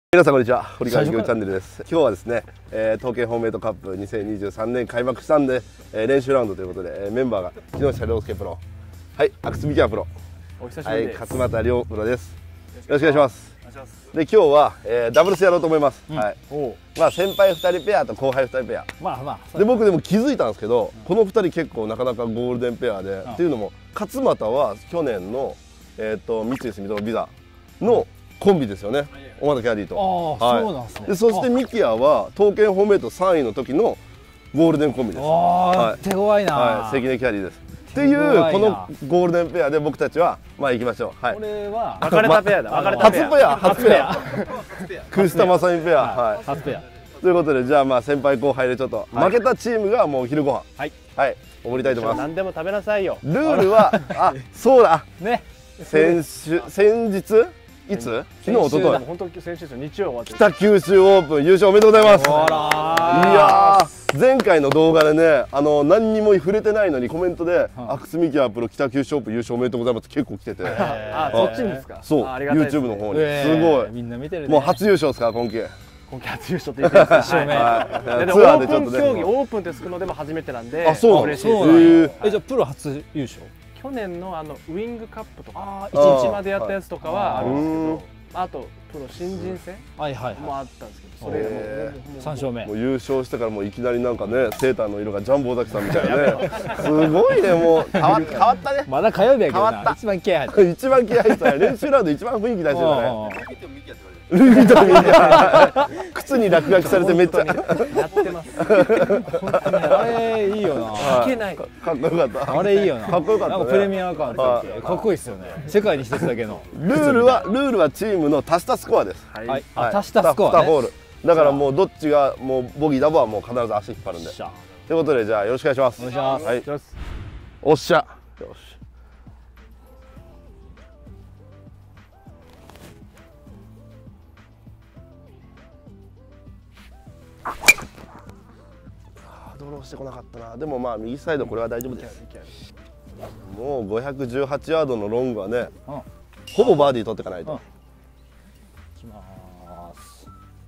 皆さんこんにちは、堀川チャンネルです。今日はですね、東京ホームメイトカップ2023年開幕したんで、練習ラウンドということで、メンバーが木下涼介プロ、はい、阿久津幹也プロ、 お久しぶりです。 はい、勝俣涼プロです。よろしくお願いします。で、今日は、ダブルスやろうと思います。はい。まあ先輩2人ペアと後輩2人ペア。で、僕でも気づいたんですけど、この2人結構なかなかゴールデンペアで、っていうのも勝俣は去年の三井住友ビザのコンビですよね。尾形キャディと。 そうなんですね。 で、そして幹也は東京ホームメイト3位の時のゴールデンコンビです。 手強いな。 はい、関根キャディです。っていうこのゴールデンペアで僕たちはまあ行きましょう。はい。 これは別れたペアだ。別れたペア。 初ペア。楠田正美ペア。はい。 初ペア。 ということで、じゃあまあ先輩後輩でちょっと負けたチームがもう昼ご飯。はい。はい。おごりたいと思います。 何でも食べなさいよ。 ルールはそうだ。 ね。 先日いつ？昨日一昨日。 本当先週日曜終わって。 北九州オープン優勝おめでとうございます。いやー、前回の動画でね、何にも触れてないのにコメントで阿久津幹也プロ北九州オープン優勝おめでとうございます結構来てて。 そっちですか。 そう。YouTube の方にすごい。 みんな見てる。 もう初優勝ですか今季。 今季初優勝って言ってます。勝目。でオープン競技オープンってつくのでも初めてなんで。 あ、そうなんです。 じゃあプロ初優勝。 去年のウィングカップとか1日までやったやつとかはあるんですけど、あとプロ新人戦もあったんですけど、それでも 3勝目。 もう優勝してからもういきなりなんかね、セーターの色がジャンボ尾崎さんみたいなね。すごいね、もう変わったね。 まだ火曜日やけどな。一番気合入って。 一番気合入ってたね。練習ラウンド一番雰囲気出してたね。靴に落書きされてめっちゃやってます。 あれいいよな。 かけない。 かっこよかった。 あれいいよな。 かっこよかった。 なんかプレミア感あってかっこいいですよね。世界に一つだけの。 ルールはチームの足したスコアです。 はい。足したスコアね。 2ホール。だからもうどっちがもうボギーダボはもう必ず足引っ張るんで。ということでじゃあよろしくお願いします。 お願いします。 はい。おっしゃ。よし。ドローしてこなかったな。でもまあ右サイドこれは大丈夫です。もう518ヤードのロングはね、ほぼバーディー取っていかないと。 いきます。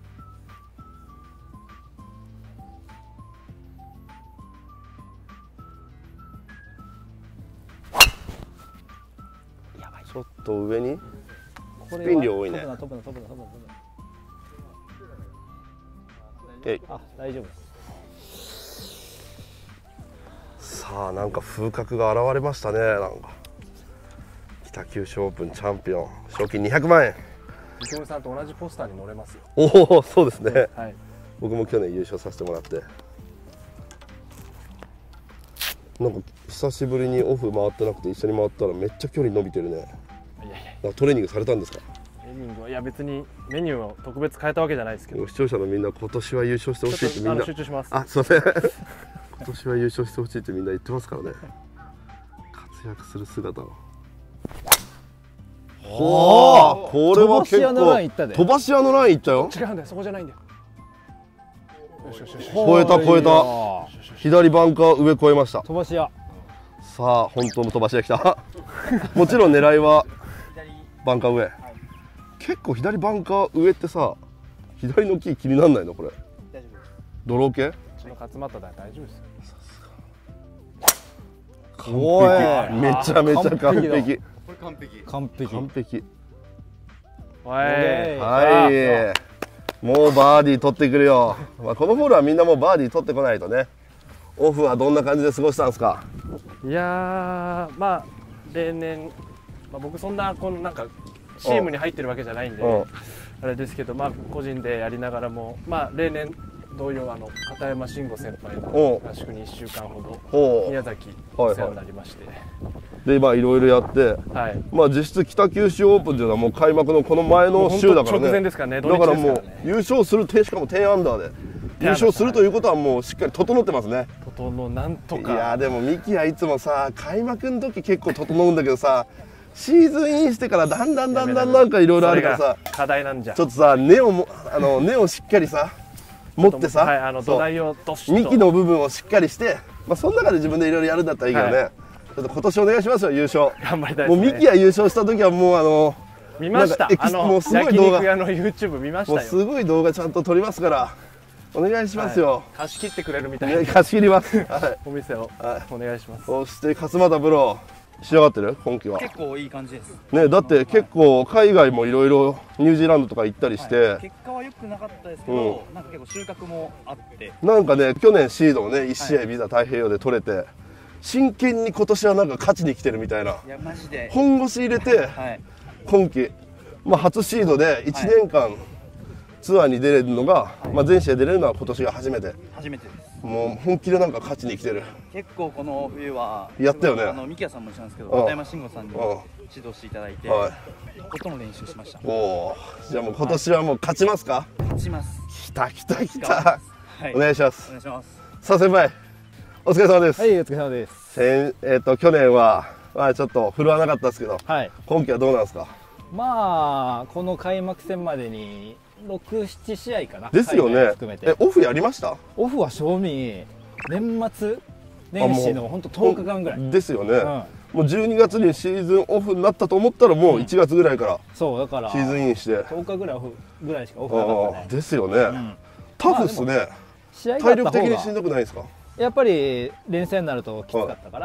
ちょっと上にスピン量多いね。 飛ぶな。大丈夫です。 さあなんか風格が現れましたね。なんか北九州オープンチャンピオン賞金200万円。 池森さんと同じポスターに載れますよ。 おお、そうですね。 はい。 僕も去年優勝させてもらって、なんか久しぶりにオフ回ってなくて一緒に回ったらめっちゃ距離伸びてるね。なんかトレーニングされたんですか？ トレーニングはいや別にメニューを特別変えたわけじゃないですけど。 視聴者のみんな今年は優勝してほしいってみんな集中します。 あ、すいません。今年は優勝してほしいってみんな言ってますからね。活躍する姿を。ほー、これは結構飛ばし屋のラインいったよ。 違うんだよ、そこじゃないんだよ。 超えた。左バンカー上越えました。 飛ばし屋。 さあ本当の飛ばし屋来た。もちろん狙いはバンカー上。結構左バンカー上ってさ、左の木気にならないのこれ？大丈夫です。ドロー系？ 勝俣だ大丈夫ですよ。 完璧。めちゃめちゃ完璧。 これ完璧。 はい。もうバーディー取ってくるよ。まあこのホールはみんなもうバーディー取ってこないとね。オフはどんな感じで過ごしたんですか？ いやー、まあ例年、僕そんななんかチームに入ってるわけじゃないんであれですけど、まあ個人でやりながらもまあ例年同様片山慎吾先輩の合宿に1週間ほど宮崎お世話になりまして、 でまあいろいろやって、まあ実質北九州オープンというのはもう開幕のこの前の週だからね。 直前ですからね。 だからもう優勝するしかも10アンダーで優勝するということはもうしっかり整ってますね。 なんとか。 いやでも幹也いつもさ開幕の時結構整うんだけどさ、シーズンインしてからだんだんなんかいろいろあるからさ、 課題なんじゃ。 ちょっとさ根をしっかりさ持ってさ、 土台をどしっと幹の部分をしっかりして、まあその中で自分でいろいろやるんだったらいいけどね。ちょっと今年お願いしますよ優勝。 頑張りたいですね。 もう幹也優勝した時はもう見ました。 もうすごい焼動画肉屋の YouTube 見ましたよ。 もうすごい動画ちゃんと撮りますからお願いしますよ。 貸し切ってくれるみたいな。 貸し切ります。はい。 お店をお願いします。 そして勝俣プロ仕上がってる今季は。 結構いい感じですね。だって結構海外もいろいろニュージーランドとか行ったりして、 結果は良くなかったですけど、なんか結構収穫もあって、 なんかね去年シードをね1試合ビザ太平洋で取れて、真剣に今年はなんか勝ちに来てるみたいな。 いやマジで本腰入れて、今季、初シードで1年間ツアーに出れるのが、全試合出れるのは今年が初めてです。もう本気でなんか勝ちに来てる。 結構この冬はやったよね。 三木屋さんも一緒なんですけど、片山慎吾さんに指導していただいて、ことの練習しました。 おお、じゃあもう今年はもう勝ちますか？ 勝ちます。 来た来た来た。お願いします。 お願いします。 さあ先輩、お疲れ様です。 はい、お疲れ様です。 去年はちょっと振るわなかったですけど、今季はどうなんですか？ まあこの開幕戦までに6、7試合かなですよね。オフやりました？ オフは正味年末年始の本当10日間ぐらいですよね。もう12月にシーズンオフになったと思ったらもう1月ぐらいからそうだからシーズンインして 10日ぐらいオフぐらいしかオフなかったね。 ですよね。タフっすね。体力的にしんどくないですか？ やっぱり連戦になるときつかったから、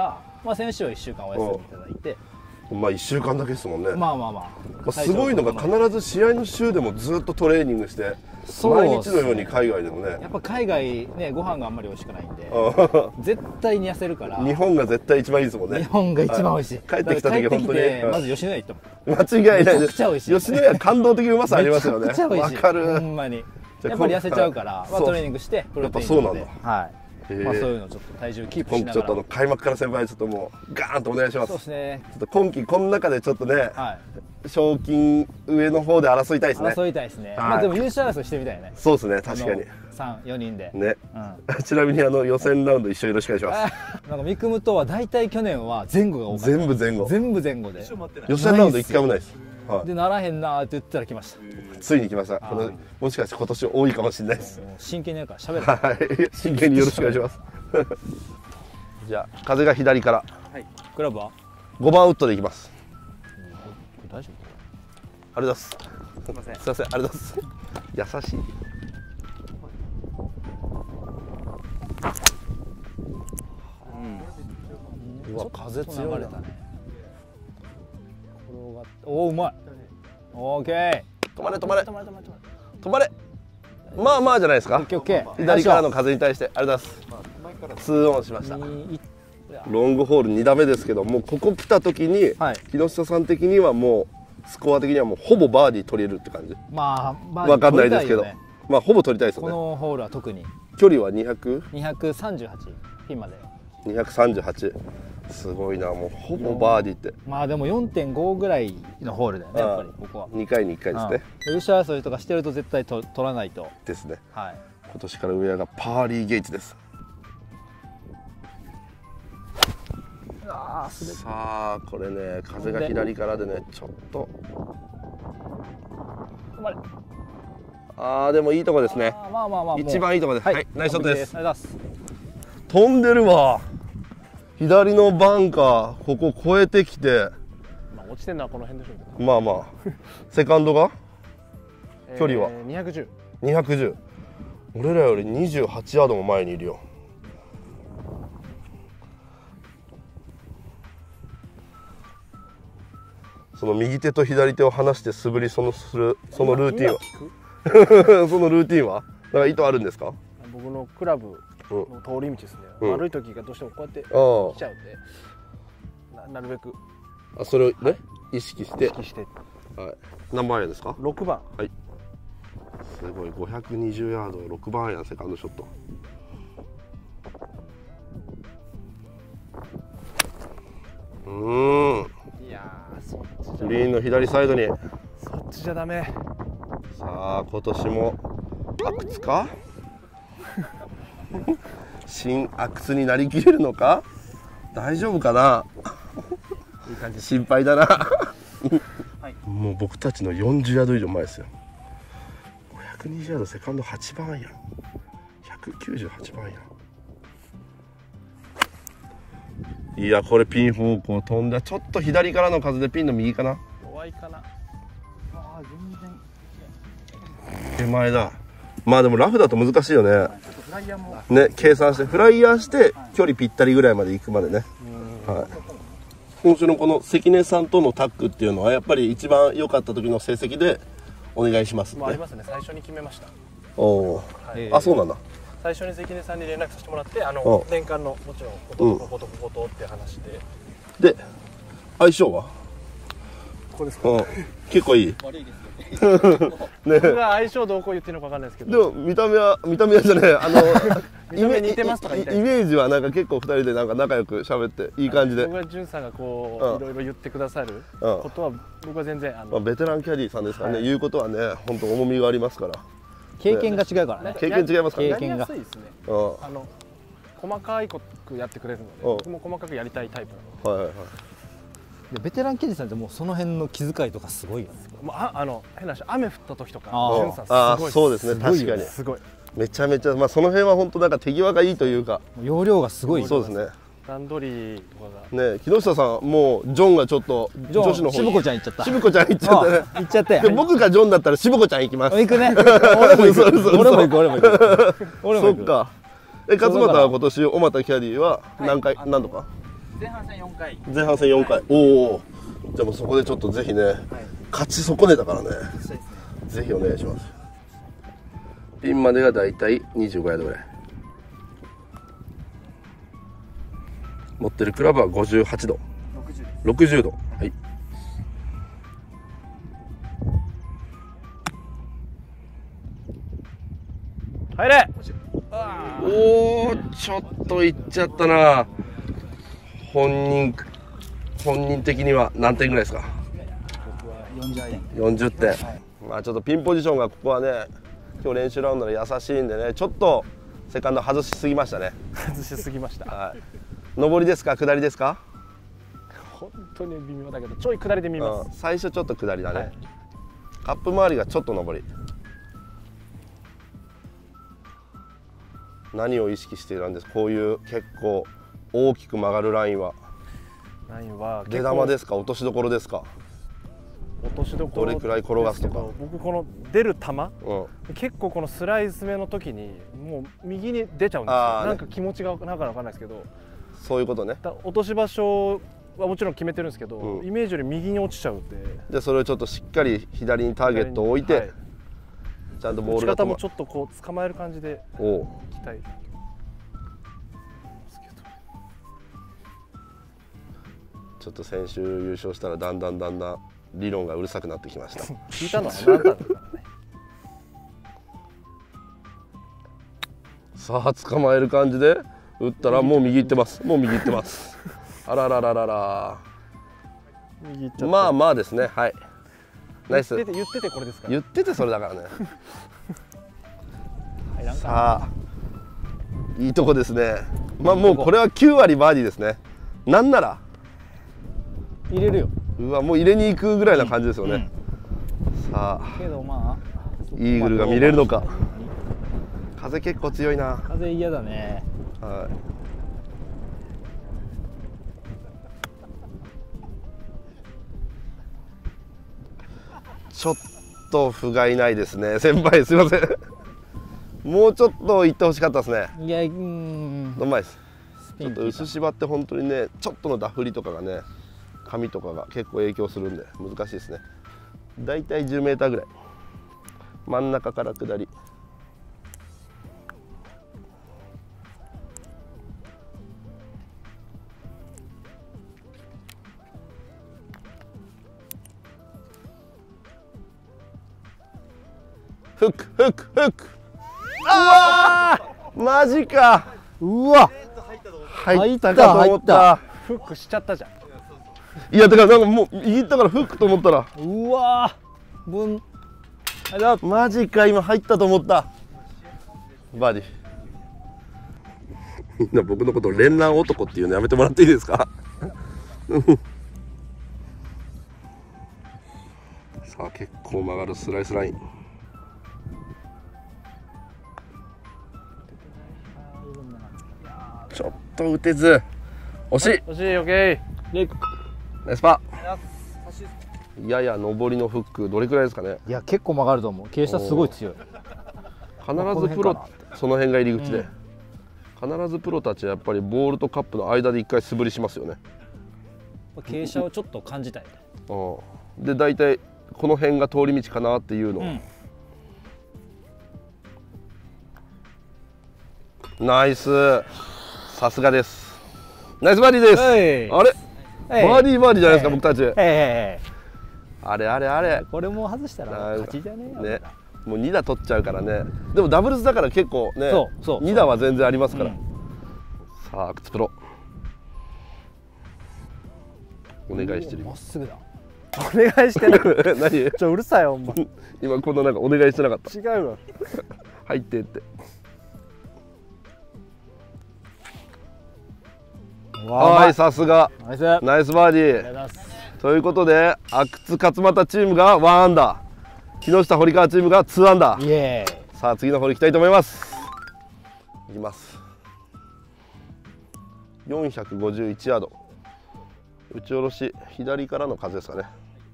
先週は1週間お休みいただいて。 1週間だけですもんね。すごいのが必ず試合の週でもずっとトレーニングして毎日のように海外でもね。 やっぱ海外ねご飯があんまり美味しくないんで絶対に痩せるから。 日本が絶対一番いいですもんね。 日本が一番美味しい。 帰ってきた時本当にまず吉野家行ったもん。間違いないです。 めちゃくちゃ美味しい。 吉野家感動的うまさありますよね。わかる。 ほんまにやっぱり痩せちゃうからトレーニングしてプロテイン飲んで。はい。そういうのちょっと体重キープしながら。 今季ちょっと開幕から先輩ちょっともうガーンとお願いします。 そうですね。 ちょっと今季この中でちょっとね、賞金上の方で争いたいですね。 争いたいですね。でも優勝争いしてみたいね。 そうですね、確かに。 3、4人で。 ね。ちなみに予選ラウンド一緒よろしくお願いします。 なんか三雲とは大体去年は前後が多かった。 全部前後。 全部前後で。 予選ラウンド一回もないです。 でならへんなーって言ったら来ました。 ついに来ました。もしかして今年多いかもしれないです。 真剣にやるから喋る。 はい、真剣によろしくお願いします。じゃあ風が左から。 はい。クラブは 5番ウッドでいきます。 大丈夫？ ありがとうございます。すみません。ありがとうございます。優しい。うわ、風強いな。 おお、うまい。オーケー。 止まれ止まれ止まれ。まあまあじゃないですか。左からの風に対してありがとうございます。2オンしました。ロングホール2打目ですけども、ここ来た時に木下さん的にはもうスコア的にはもうほぼバーディー取れるって感じ。わかんないですけど、まあほぼ取りたいですよね。 このホールは特に距離は 238ピンまで。 238。すごいな、もうほぼバーディーって。 まあでも 4.5 ぐらいのホールだよね、やっぱりここは。 2回に1回ですね。 優勝争いとかしてると絶対取らないと。 ですね。 はい。 今年から上がパーリーゲイツです。さあこれね、風が左からでね、ちょっと。でもいいとこですね。一番いいとこです。はい、ナイスショットです。飛んでるわ。左のバンカー、ここ越えてきて。 落ちてるのはこの辺でしょうけど。まあまあ。セカンドが。距離は。 210。 210。俺らより28ヤードも前にいるよ。その右手と左手を離して素振りするそのルーティンはそのルーティンはなんか意図あるんですか？ 僕のクラブの通り道ですね。悪い時がどうしてもこうやって来ちゃうんで、なるべくそれをね意識して。 はい。 何番アイアンですか ？6番。 はい。すごい520ヤード6番アイアンセカンドショット。 いやグリーンの左サイドに。 そっちじゃダメ。 さあ今年も阿久津か新阿久津になりきれるのか、大丈夫かな。いい感じ。心配だなもう僕たちの40ヤード以上前ですよ。520ヤードセカンド8番アイアン、198番アイアン。いやこれピン方向飛んだ。ちょっと左からの風でピンの右かな。 弱いかな。 手前だ。まあでもラフだと難しいよね。ね、計算してフライヤーして距離ぴったりぐらいまで行くまでね。はい。今週のこの関根さんとのタッグっていうのはやっぱり一番良かった時の成績でお願いしますって。 ありますね。最初に決めました。 おお。あ、そうなんだ。 最初に関根さんに連絡させてもらって、年間のもちろんこことって話で。 で、相性は？ ここですか？ 結構いい。 悪いですよね。 僕が相性どうこう言ってるのかわかんないですけど。 でも見た目はじゃない、 見た目似てますとか言いたい。 イメージはなんか結構2人でなんか仲良く喋っていい感じで。 僕は潤さんがこういろいろ言ってくださることは僕は全然ベテランキャディーさんですからね、言うことはね本当重みがありますから。 経験が違うからね。 経験違いますからね。 やりやすいですね。細かいことやってくれるので、僕も細かくやりたいタイプなの。 はいはいはい。 ベテランキャディさんってもうその辺の気遣いとかすごいよね。 変な話、雨降った時とか潤さんすごい。 そうですね、確かにすごい。 めちゃめちゃ、まあその辺は本当なんか手際がいいというか、 容量がすごい。 そうですね。 段取りとかがね、木下さんもうジョンがちょっと女子の方渋子ちゃん行っちゃった。 渋子ちゃん行っちゃったね。 行っちゃって。 で僕がジョンだったら渋子ちゃん行きます。 行くね。俺も行く。俺も行く。俺も行く。 そっか。勝俣は今年小俣キャディは何度か？ 前半戦4回。 前半戦4回。おお。じゃあもうそこでちょっとぜひね、勝ち損ねたからね。ぜひお願いします。ピンまでがだいたい25ヤードぐらい。持ってるクラブは58度。60度。はい。 入れ。 おお、ちょっといっちゃったな。本人的には何点ぐらいですか？ 僕は40点。 40点。まあちょっとピンポジションがここはね、今日練習ラウンドで優しいんでね、ちょっとセカンド外しすぎましたね。 外しすぎました。 はい。上りですか、下りですか？ 本当に微妙だけど、ちょい下りで見ます。 最初ちょっと下りだね。カップ周りがちょっと上り。何を意識して選んです？こういう結構大きく曲がるラインは。 ラインは出玉ですか？落としどころですか？ 落としどころどれくらい転がすとか。 僕この出る球、結構このスライス目の時にもう右に出ちゃうんですよ。なんか気持ちがなんかわかんないですけど。 そういうことね。 落とし場所はもちろん決めてるんですけど、イメージより右に落ちちゃうって。 じゃあそれをちょっとしっかり左にターゲットを置いて、ちゃんとボールが打ち方もちょっとこう捕まえる感じでいきたい。 ちょっと先週優勝したらだんだん理論がうるさくなってきました。 聞いたのはあなただからね。 さあ捕まえる感じで打ったらもう右行ってます。もう右行ってます。あららららら。 右行っちゃった。 まあまあですね。はい。ナイス。 言っててこれですか？ 言っててそれだからね。さあいいとこですね。まあもうこれは9割バーディーですね。なんなら入れるよ。 うわもう入れに行くぐらいな感じですよね。さあけどまあイーグルが見れるのか。風結構強いな。 風嫌だね。 はい。ちょっと不甲斐ないですね。先輩すいません。もうちょっと行ってほしかったですね。 いや、 どんまいです。ちょっと薄芝って本当にね、ちょっとのダフりとかがね、髪とかが結構影響するんで難しいですね。だいたい10メーターぐらい。真ん中から下り。フックフックフック。ああマジか。 うわ入ったかと思った。 フックしちゃったじゃん。 いやだからなんかもう握ったからフックと思ったら、 うわマジか今入ったと思った。バーディー。みんな僕のこと連弾男っていうのやめてもらっていいですか？さあ結構曲がるスライスライン。ちょっと打てず惜しい。 惜しい。オッケー。 ナイスパー。 やや上りのフックどれくらいですかね。 いや結構曲がると思う。傾斜すごい強い。 必ずプロその辺が入り口で、必ずプロたちはやっぱりボールとカップの間で一回素振りしますよね。 傾斜をちょっと感じたい。 で大体この辺が通り道かなっていうのを、ナイス、さすがです。ナイスバーディーです。あれ、バーディーバーディーじゃないですか、僕たち。あれあれあれ、 これも外したら勝ちじゃねえよ。 もう2打取っちゃうからね。でもダブルスだから結構ね、2打は全然ありますから。さあ阿久津プロお願いしてる。 まっすぐだ。 お願いしてる。 何？ うるさいよ、お前。 今このなんかお願いしてなかった。 違うわ。 入ってって。はい、さすが。ナイスバーディー。ということで阿久津勝俣チームが1アンダー、木下堀川チームが2アンダー。さあ次のホール行きたいと思います。いきます。451ヤード、打ち下ろし左からの風ですかね。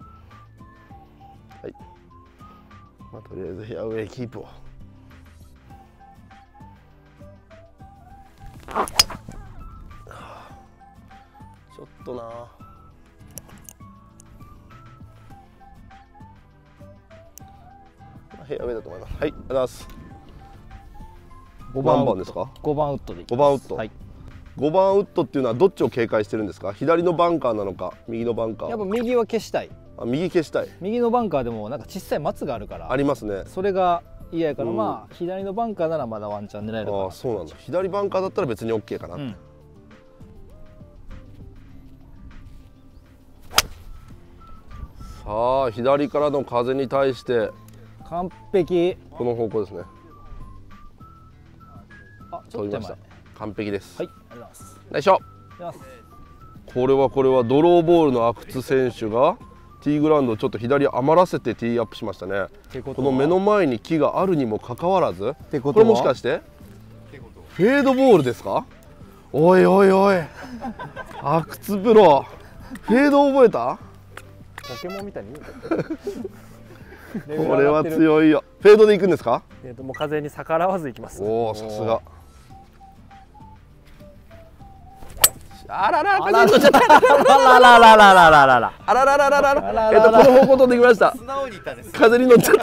はい、まあ、とりあえずフェアウェイキープを。ちょっとな、フェアウェイだと思います。はい、ありがとうございます。5番ですか。 5番ウッドで。 5番ウッド。 はい。 5番ウッドっていうのはどっちを警戒してるんですか。左のバンカーなのか右のバンカー。 やっぱ右は消したい。 右消したい。 右のバンカーでもなんか小さい松があるから。 ありますね。 それが嫌やから、まあ左のバンカーならまだワンチャン狙えるかな。 ああ、そうなんだ。左バンカーだったら別に OK かな。さあ左からの風に対して完璧。 この方向ですね。 ちょっと手前。 完璧です。 はい、ありがとうございます。 よいしょ。これはドローボールの阿久津選手がティーグラウンドをちょっと左余らせてティーアップしましたね。この目の前に木があるにもかかわらず、これもしかしてフェードボールですか。おいおいおい、阿久津プロフェード覚えた。 ポケモンみたいにこれは強いよ。フェードで行くんですか。 もう風に逆らわず行きます。 おお、さすが。あらら、風に乗っちゃった。あらららららららら。あらららららら。この方向飛んできました。風に乗っちゃった。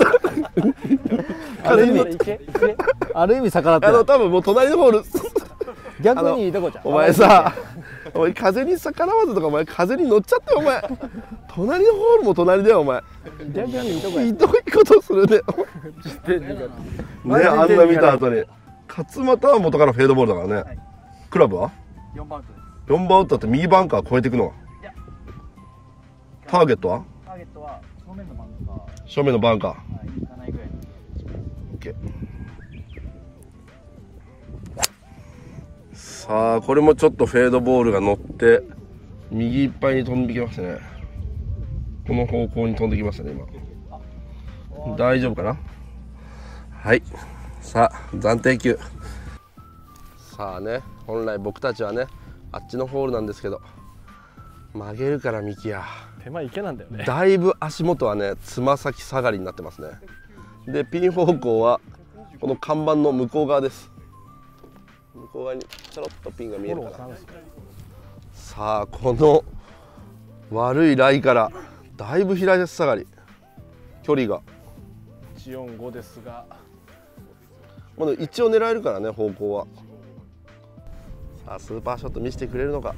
風に。 ある意味逆らってる。 多分もう隣のホール。 逆にいいとこじゃん。 お前さ、お前風に逆らわずとかお前風に乗っちゃったよお前。隣のホールも隣だよお前。 逆にいいとこや。 ひどいことするね。ね、あんな見た後に。勝俣は元からフェードボールだからね。クラブは 4番ウッドです。 4番ウッドって右バンカー越えていくの。ターゲットはターゲットは正面のバンカー。 正面のバンカー。 7位ぐらい。 OK。さあこれもちょっとフェードボールが乗って右いっぱいに飛んできましたね。この方向に飛んできましたね今。大丈夫かな。はい、さあ暫定球。さあね、本来僕たちはねあっちのホールなんですけど曲げるからミキヤ手前池なんだよね。 だいぶ足元はねつま先下がりになってますね。でピン方向はこの看板の向こう側です。向こう側にちょろっとピンが見えるかな。さあこの悪いライからだいぶ左足下がり、距離が 145ですが、 まだ一応狙えるからね方向は。さあスーパーショット見せてくれるのか。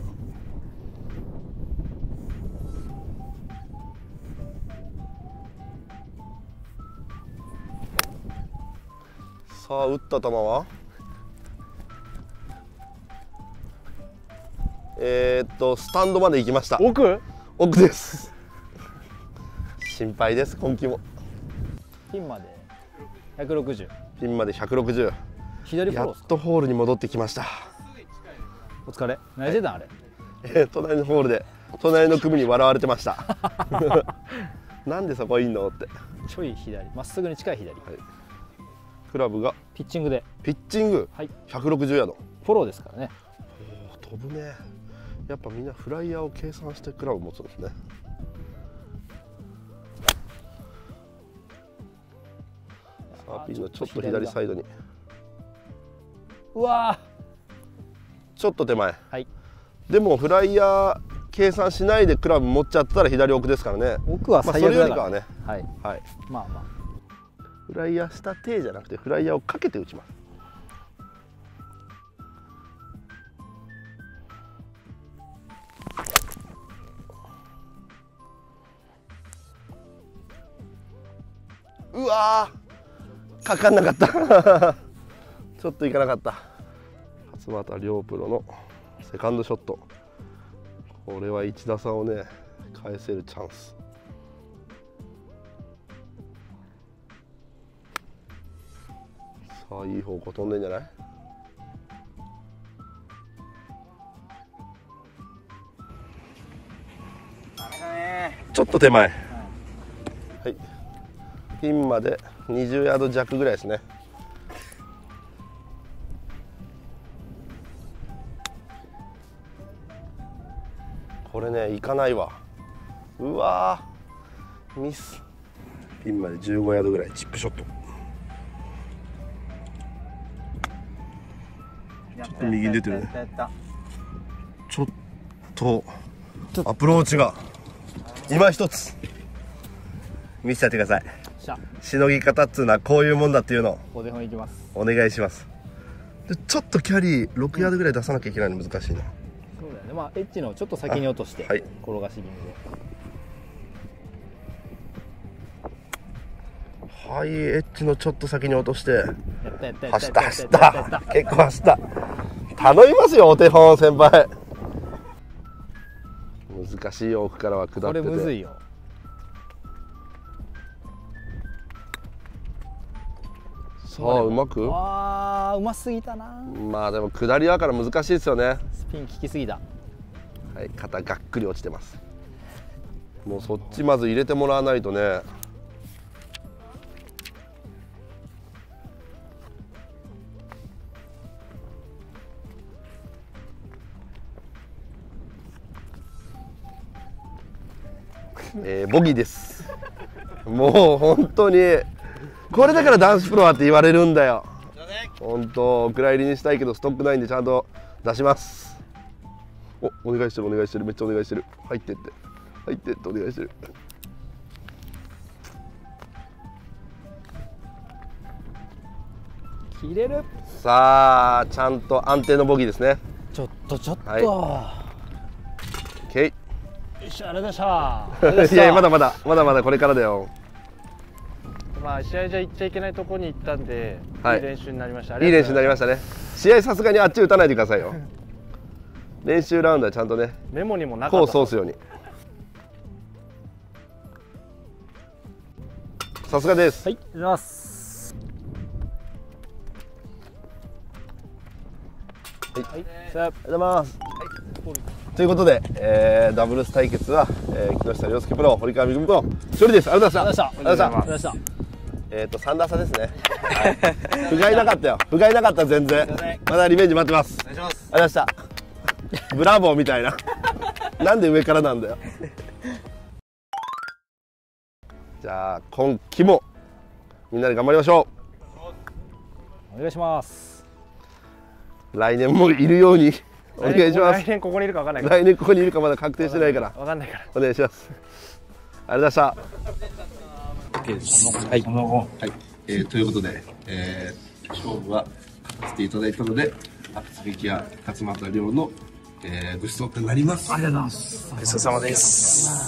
さあ打った球はスタンドまで行きました。奥です。心配です今季も。 ピンまで160。 ピンまで160。 左フォロー。 やっとホールに戻ってきました。 お疲れ。何してたんあれ。 隣のホールで隣の組に笑われてました。なんでそこいんのって。 ちょい左、まっすぐに近い左。はい、 クラブがピッチングで。 ピッチング。はい。160ヤード。 フォローですからね。 飛ぶね。やっぱみんなフライヤーを計算してクラブ持つんですね。 ピンのちょっと左サイドに。 うわちょっと手前。 はい。 でもフライヤー計算しないでクラブ持っちゃったら左奥ですからね。 奥は最悪だから。 それよりかはね。はい。はい。 まあまあ。 フライヤーした手じゃなくてフライヤーをかけて打ちます。うわー、かかんなかったちょっといかなかった。勝俣涼プロのセカンドショット、これは1打差をね返せるチャンス。さあいい方向飛んでんじゃない？ちょっと手前、はい、ピンまで20ヤード弱ぐらいですね。これね、いかないわ。うわー、ミス。ピンまで15ヤードぐらい、チップショット。ちょっと右に出てるね。ちょっとアプローチが今一つ見せてやってください。しのぎ方っつうのはこういうもんだっていうのをお手本いきます。 お願いします。でちょっとキャリー6ヤードぐらい出さなきゃいけないの難しいな。 そうだよね。まあエッジのちょっと先に落として、はい、転がし気味で。 はい、エッジのちょっと先に落として走った走った結構走った。頼みますよお手本先輩。難しい奥からは下ってて、 これむずいよ。 さあうまく、 あーうますぎたな。 まあでも下りだから難しいですよね。 スピン効きすぎた。 はい、肩がっくり落ちてます。もうそっちまず入れてもらわないとね。ボギーです。もう本当にこれだから男子プロはって言われるんだよ。本当お蔵入りにしたいけどストックないんでちゃんと出します。お願いしてるお願いしてる、めっちゃお願いしてる。入ってって入ってってお願いしてる。 切れる。 さあちゃんと安定のボギーですね。 ちょっと、はい、 OK。 よっしゃ、あれでした。 いやまだまだこれからだよ。 まあ試合じゃ行っちゃいけないところに行ったんで、はい、いい練習になりました。 いい練習になりましたね。試合さすがにあっち打たないでくださいよ。練習ラウンドはちゃんとね、 メモにもなかったコース通すように。さすがです。 はい、ありがとうございます。 はい、ありがとうございます。ということで、ダブルス対決は、木下稜介プロ、堀川恵組と勝利です。ありがとうございました。3打差ですね。不甲斐なかったよ。不甲斐なかった全然。まだリベンジ待ってます。お願いします。ありがとうございました。ブラボーみたいな。なんで上からなんだよ。じゃあ今期もみんなで頑張りましょう。お願いします。 来年もいるように。お願いします。 来年ここにいるか分かんないから。 来年ここにいるかまだ確定してないから。 分かんないから。 お願いします。ありがとうございました。 OK です。はい。はい。ということで、勝負は勝っていただいたので、厚木屋勝俣亮の、ご出走となります。 ありがとうございます。 ごちそうさまです。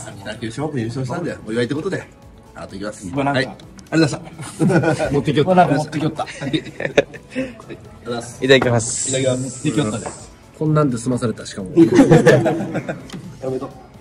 秋田九州オープン優勝したんで、お祝いということで、あといきます。はい。ありがとうございました。持ってきよった。持ってきよった。いただきます。いただきます。持ってきよったで。こんなんで済まされた、しかも。おめでとう。